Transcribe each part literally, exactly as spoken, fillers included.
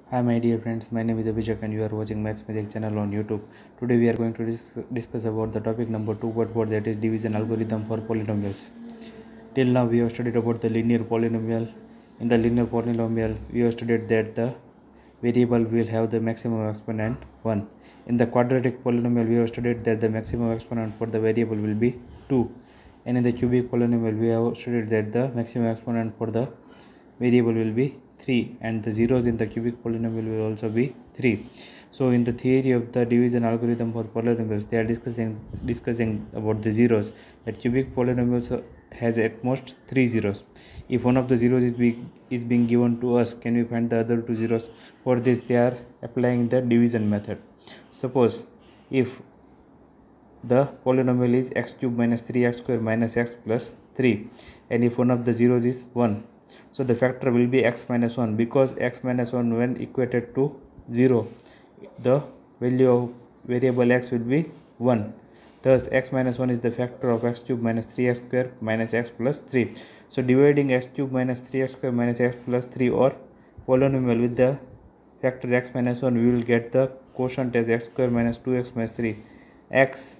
Hi my dear friends, my name is Abhishek and you are watching Maths Magic channel on YouTube. Today we are going to dis- discuss about the topic number two point four, that is division algorithm for polynomials. Till now we have studied about the linear polynomial. In the linear polynomial we have studied that the variable will have the maximum exponent one. In the quadratic polynomial we have studied that the maximum exponent for the variable will be two. And in the cubic polynomial we have studied that the maximum exponent for the variable will be three, and the zeros in the cubic polynomial will also be three. So in the theory of the division algorithm for polynomials, they are discussing discussing about the zeros, that cubic polynomials has at most three zeros. If one of the zeros is being is being given to us, can we find the other two zeros? For this they are applying the division method. Suppose if the polynomial is x cube minus three x square minus x plus three, and if one of the zeros is one, so the factor will be x minus one, because x minus one when equated to zero, the value of variable x will be one. Thus x minus one is the factor of x cube minus three x square minus x plus three. So dividing x cube minus three x square minus x plus three or polynomial with the factor x minus one, we will get the quotient as x square minus two x minus three. X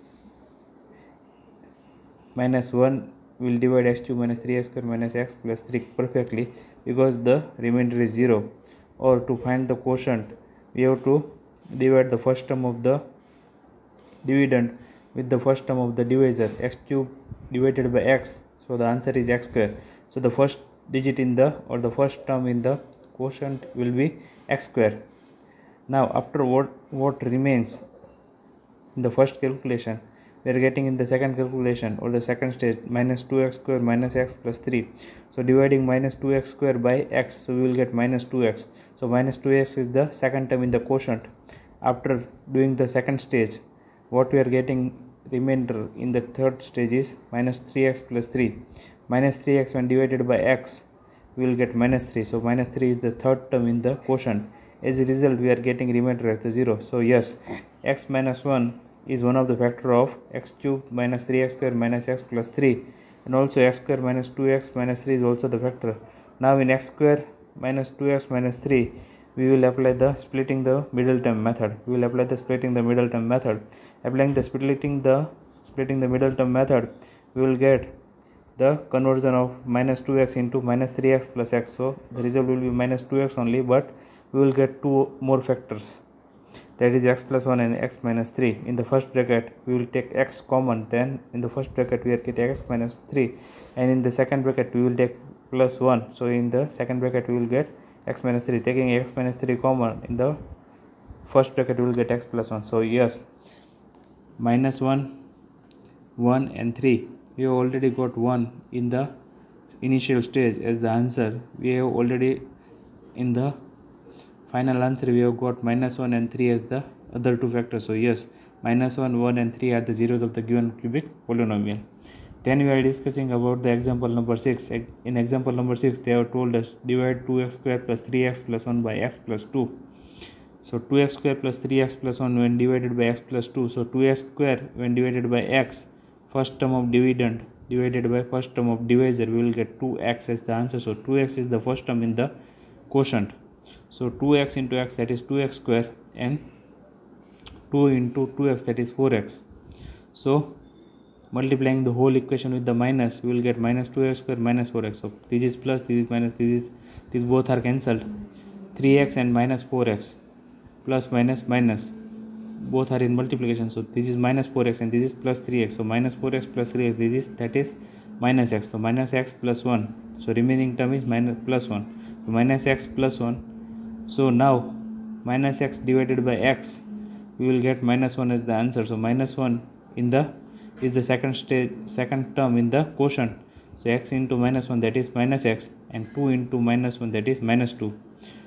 minus one will divide x cube minus three x square minus x plus three perfectly, because the remainder is zero. Or to find the quotient, we have to divide the first term of the dividend with the first term of the divisor, x cube divided by x, so the answer is x square. So the first digit in the or the first term in the quotient will be x square. Now after what what remains in the first calculation, we are getting in the second calculation or the second stage minus two x square minus x plus three. So dividing minus two x square by x, so we will get minus two x. So minus two x is the second term in the quotient. After doing the second stage, what we are getting remainder in the third stage is minus three x plus three. Minus three x when divided by x, we will get minus three. So minus three is the third term in the quotient. As a result, we are getting remainder as the zero. So yes, x minus one is one of the factor of x cube minus three x square minus x plus three, and also x square minus two x minus three is also the factor. Now in x square minus two x minus three, we will apply the splitting the middle term method. We will apply the splitting the middle term method. Applying the splitting the splitting the middle term method, we will get the conversion of minus two x into minus three x plus x. So the result will be minus two x only, but we will get two more factors, that is x plus one and x minus three. In the first bracket we will take x common, then in the first bracket we are getting x minus three, and in the second bracket we will take plus one. So in the second bracket we will get x minus three. Taking x minus three common, in the first bracket we will get x plus one. So yes, minus one, one and three, we have already got one in the initial stage as the answer. We have already in the final answer we have got minus one and three as the other two factors. So yes, minus one, one and three are the zeros of the given cubic polynomial. Then we are discussing about the example number six. In example number six, they have told us divide two x square plus three x plus one by x plus two. So two x square plus three x plus one when divided by x plus two. So two x square when divided by x, first term of dividend divided by first term of divisor, we will get two x as the answer. So two x is the first term in the quotient. So two x into x, that is two x square, and two into two x, that is four x. So multiplying the whole equation with the minus, we will get minus two x square minus four x. So this is plus, this is minus, this is these both are cancelled. three x and minus four x, plus minus minus, both are in multiplication. So this is minus four x and this is plus three x. So minus four x plus three x, this is that is minus x. So minus x plus one. So remaining term is minus plus one. So minus x plus one. So now minus x divided by x, we will get minus one as the answer. So minus one in the is the second stage second term in the quotient. So x into minus one, that is minus x, and two into minus one, that is minus two.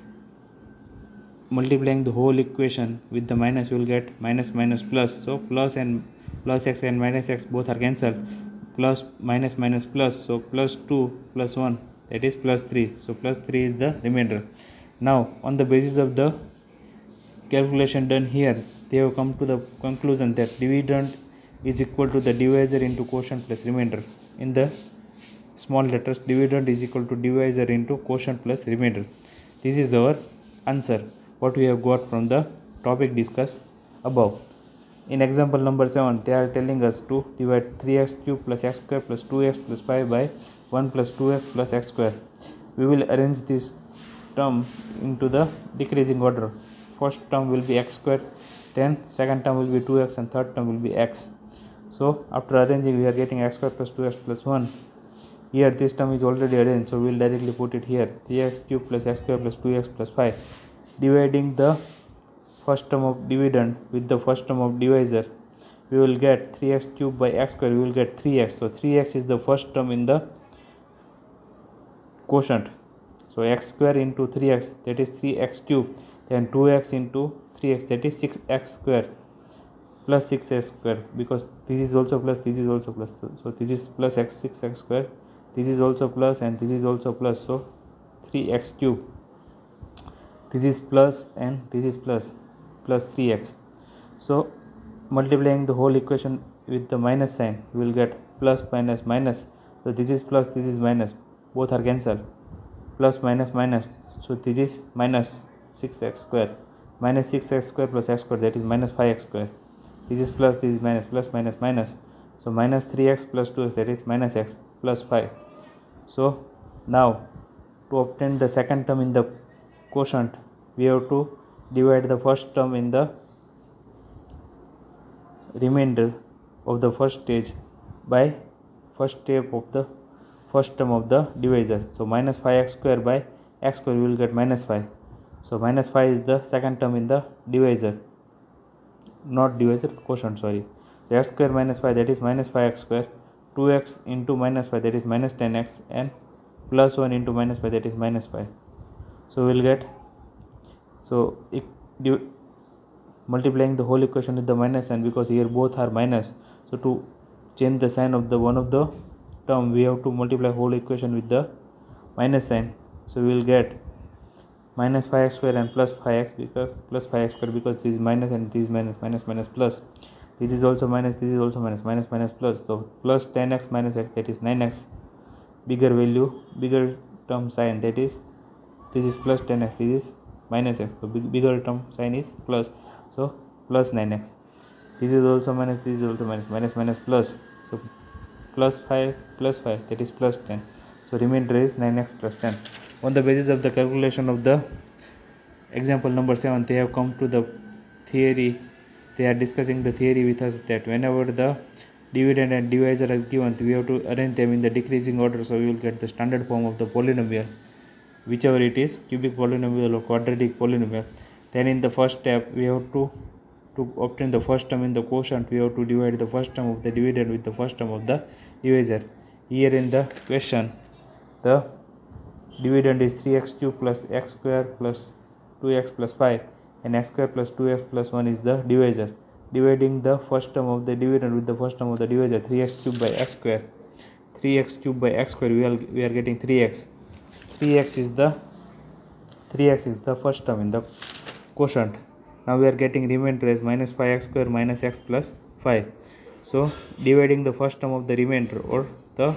Multiplying the whole equation with the minus, we will get minus minus plus. So plus and plus x and minus x both are cancelled. Plus minus minus plus, so plus two plus one, that is plus three. So plus three is the remainder. Now on the basis of the calculation done here, they have come to the conclusion that dividend is equal to the divisor into quotient plus remainder. In the small letters, dividend is equal to divisor into quotient plus remainder. This is our answer. what we have got from the topic discussed above. In example number seven, they are telling us to divide three x cube plus x square plus two x plus five by one plus two x plus x square. We will arrange this term into the decreasing order. First term will be x square, then second term will be two x, and third term will be x. So after arranging, we are getting x square plus two x plus one. Here this term is already arranged, so we will directly put it here. three x cube plus x square plus two x plus five. Dividing the first term of dividend with the first term of divisor, we will get three x cube by x square, we will get three x. So three x is the first term in the quotient. So x square into three x, that is three x cube, then two x into three x, that is six x square, plus six x square, because this is also plus, this is also plus. So this is plus x six x square, this is also plus, and this is also plus. So three x cube, this is plus and this is plus, plus three x. So multiplying the whole equation with the minus sign, we will get plus minus minus. So this is plus, this is minus, both are cancelled. Plus minus minus, so this is minus six x square, minus six x square plus x square, that is minus five x square. This is plus, this is minus, plus minus minus. So minus three x plus two x, that is minus x plus five. So now to obtain the second term in the quotient, we have to divide the first term in the remainder of the first stage by first step of the first term of the divisor. So minus five x square by x square, we will get minus five. So minus five is the second term in the divisor, not divisor, quotient, sorry. So x square minus five, that is minus five x square, two x into minus five, that is minus ten x, and plus one into minus five, that is minus five. So we will get, so it, multiplying the whole equation with the minus sign, because here both are minus, so to change the sign of the one of the term, we have to multiply whole equation with the minus sign. So we will get minus five x square and plus five x, because plus five x square, because this is minus and this is minus, minus minus plus, this is also minus, this is also minus, minus minus plus. So plus ten x minus x, that is nine x, bigger value, bigger term sign, that is this is plus ten x, this is minus x, so big, bigger term sign is plus, so plus nine x. This is also minus, this is also minus, minus minus plus, so plus five plus five, that is plus ten. So remainder is nine x plus ten. On the basis of the calculation of the example number seven, they have come to the theory, they are discussing the theory with us that whenever the dividend and divisor are given, we have to arrange them in the decreasing order, so we will get the standard form of the polynomial, whichever it is, cubic polynomial or quadratic polynomial. Then in the first step, we have to to obtain the first term in the quotient, we have to divide the first term of the dividend with the first term of the divisor. Here in the question, the dividend is three x cube plus x square plus two x plus five, and x square plus two x plus one is the divisor. Dividing the first term of the dividend with the first term of the divisor, three x cube by x square, three x cube by x square, we are, we are getting three x. three x is the three x is the first term in the quotient. Now we are getting remainder as minus five x square minus x plus five. So dividing the first term of the remainder, or the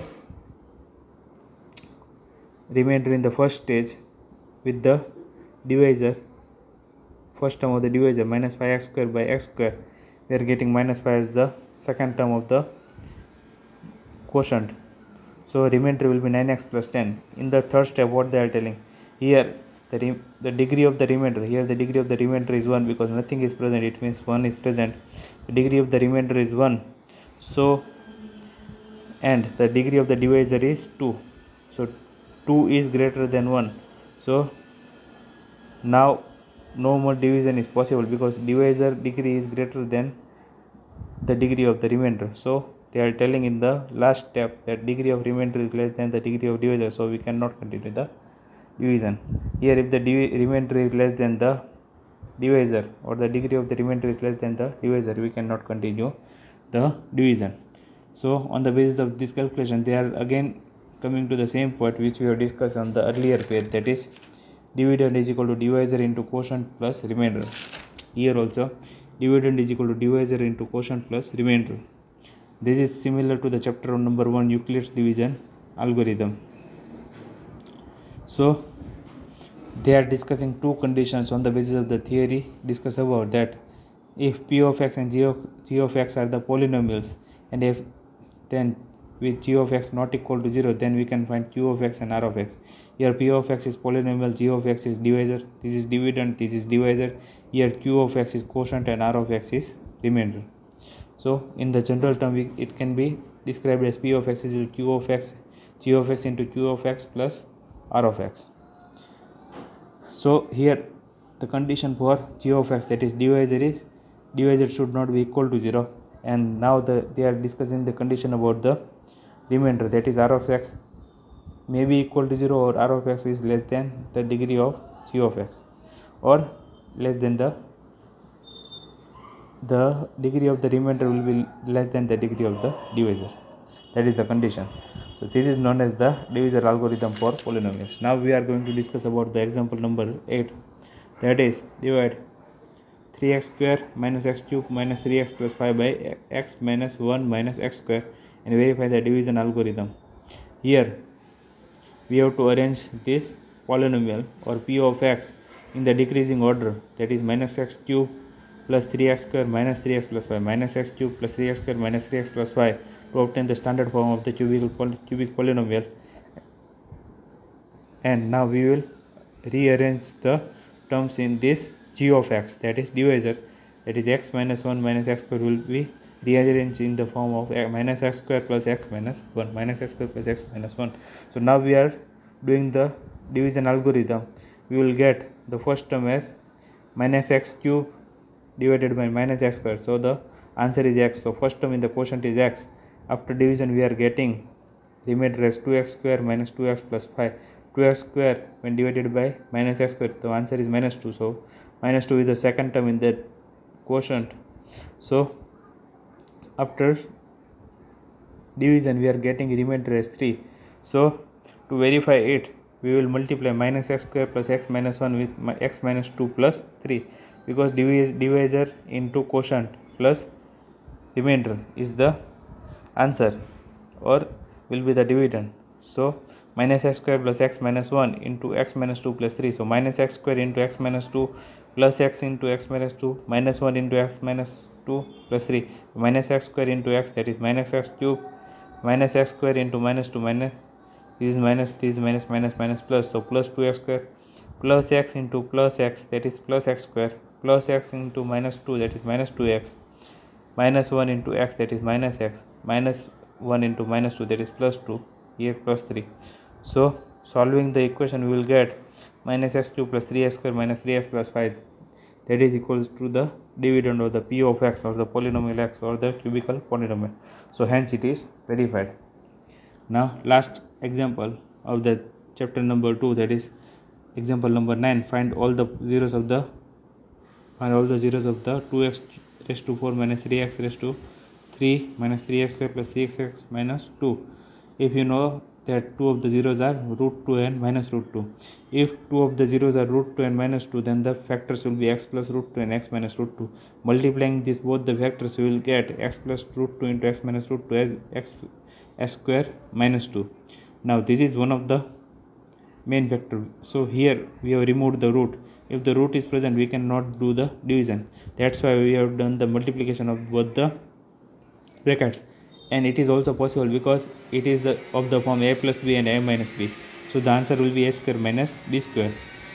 remainder in the first stage with the divisor, first term of the divisor, minus five x square by x square, we are getting minus five as the second term of the quotient. So remainder will be nine x plus ten. In the third step, what they are telling here, the, re the degree of the remainder, here the degree of the remainder is one, because nothing is present, it means one is present. The degree of the remainder is one, so, and the degree of the divisor is two, so two is greater than one. So now no more division is possible, because divisor degree is greater than the degree of the remainder. So they are telling in the last step that degree of remainder is less than the degree of divisor, so we cannot continue the division. Here if the remainder is less than the divisor, or the degree of the remainder is less than the divisor, we cannot continue the division. So on the basis of this calculation, they are again coming to the same point which we have discussed on the earlier page, that is dividend is equal to divisor into quotient plus remainder. Here also dividend is equal to divisor into quotient plus remainder. This is similar to the chapter number one, Euclid's division algorithm. So they are discussing two conditions on the basis of the theory discussed above, that if p of x and g of, g of x are the polynomials, and if then with g of x not equal to zero, then we can find q of x and r of x. Here p of x is polynomial, g of x is divisor, this is dividend, this is divisor. Here q of x is quotient and r of x is remainder. So in the general term, we, it can be described as p of x is equal to q of x, g of x into q of x plus r of x. So here the condition for g of x, that is divisor, is divisor should not be equal to zero, and now the they are discussing the condition about the remainder, that is r of x may be equal to zero, or r of x is less than the degree of g of x, or less than the the degree of the remainder will be less than the degree of the divisor. That is the condition. So this is known as the divisor algorithm for polynomials. Now we are going to discuss about the example number eight, that is divide three x square minus x cube minus three x plus five by x minus one minus x square and verify the division algorithm. Here we have to arrange this polynomial or p of x in the decreasing order, that is minus x cube plus three x square minus three x plus five minus x cube plus three x square minus three x plus five to obtain the standard form of the cubic, poly, cubic polynomial. And now we will rearrange the terms in this g of x, that is divisor, that is x minus one minus x square will be rearranged in the form of minus x square plus x minus one minus x square plus x minus one. So now we are doing the division algorithm. We will get the first term as minus x cube divided by minus x square. So the answer is x. So first term in the quotient is x. After division we are getting remainder as two x square minus two x plus five. two x square when divided by minus x square, the answer is minus two. So minus two is the second term in the quotient. So after division we are getting remainder as three. So to verify it, we will multiply minus x square plus x minus one with x minus two plus three, because divisor into quotient plus remainder is the answer, or will be the dividend. So minus x square plus x minus one into x minus two plus three. So minus x square into x minus two plus x into x minus two minus one into x minus two plus three. Minus x square into x, that is minus x cube minus x square into minus two minus this is minus this is minus minus minus plus. So plus two x square plus x into plus x, that is plus x square, plus x into minus two, that is minus two x, minus one into x, that is minus x, minus one into minus two, that is plus two, here plus three. So solving the equation we will get minus x cube plus three x square minus three x plus five, that is equals to the dividend of the p of x or the polynomial x or the cubical polynomial. So hence it is verified. Now last example of the chapter number two, that is example number nine. Find all the zeros of the find all the zeros of the two x raised to four minus three x raised to three minus three x square plus six x minus two. If you know that two of the zeros are root two and minus root two. If two of the zeros are root two and minus two, then the factors will be x plus root two and x minus root two. Multiplying this both the factors, we will get x plus root two into x minus root two as x s square minus two. Now this is one of the main factor. So here we have removed the root. If the root is present, we cannot do the division. That's why we have done the multiplication of both the brackets. And it is also possible because it is the of the form a plus b and a minus b. So the answer will be a square minus b square.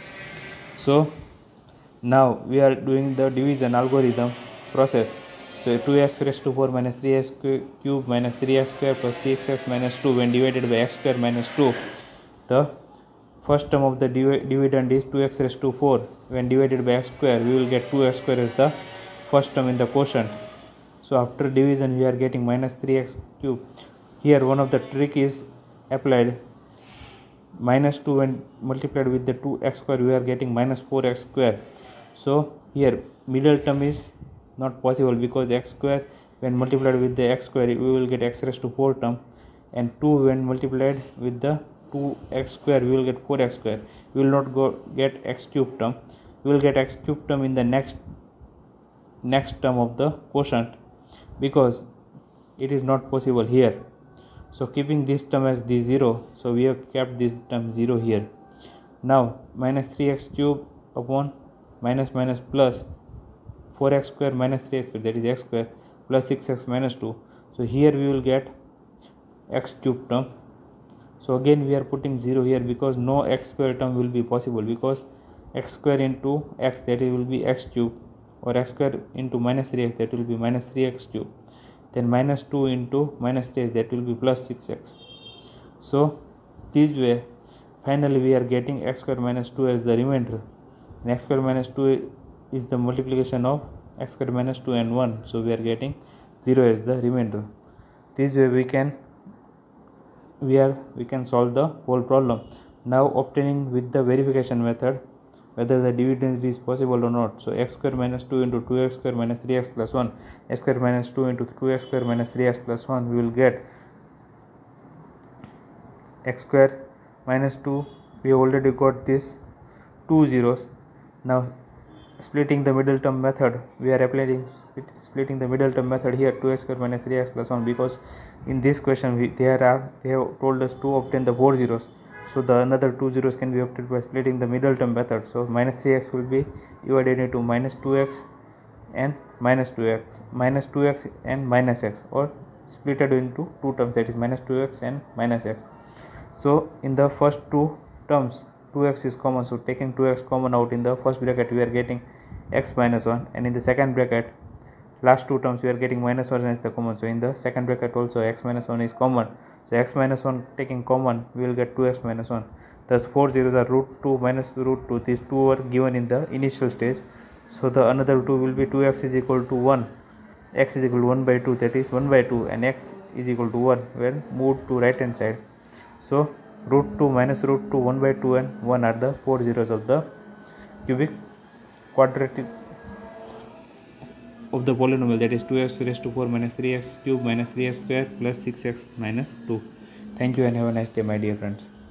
So now we are doing the division algorithm process. So two x raised to four minus three x cube minus three x square plus six x minus two when divided by x square minus two. The first term of the div dividend is two x raised to four. When divided by x square, we will get two x square as the first term in the quotient. So after division, we are getting minus three x cube. Here one of the trick is applied. Minus two when multiplied with the two x square, we are getting minus four x square. So here middle term is not possible because x square when multiplied with the x square, we will get x raised to four term, and two when multiplied with the two x square, we will get four x square. We will not go get x cube term. We will get x cube term in the next next term of the quotient, because it is not possible here. So keeping this term as the zero, so we have kept this term zero here. Now minus three x cube upon minus minus plus four x square minus three x square, that is x square, plus six x minus two. So here we will get x cube term. So again we are putting zero here because no x square term will be possible, because x square into x, that will be x cube, or x square into minus three x, that will be minus three x cube, then minus two into minus three x, that will be plus six x. So this way finally we are getting x square minus two as the remainder, and x square minus two is the multiplication of x square minus two and one, so we are getting zero as the remainder. This way we can we are we can solve the whole problem. Now obtaining with the verification method whether the dividend is possible or not. So x square minus two into two x square minus three x plus one, x square minus two into two x square minus three x plus one, we will get x square minus two. We have already got this two zeros. Now splitting the middle term method, we are applying splitting the middle term method here, two x square minus three x plus one, because in this question we, they are they have told us to obtain the four zeros, so the another two zeros can be obtained by splitting the middle term method. So minus three x will be divided into minus two x and minus two x, minus two x and minus x, or split it into two terms, that is minus two x and minus x. So in the first two terms two x is common, so taking two x common out, in the first bracket we are getting x minus one, and in the second bracket last two terms we are getting minus one as the common, so in the second bracket also x minus one is common, so x minus one taking common we will get two x minus one. Thus four zeros are root two minus root two, these two were given in the initial stage, so the another two will be two x is equal to one, x is equal to one by two, that is one by two, and x is equal to one when moved to right hand side. So root two minus root two, one by two and one are the four zeros of the cubic quadratic of the polynomial, that is two x raised to four minus three x cube minus three x square plus six x minus two. Thank you and have a nice day, my dear friends.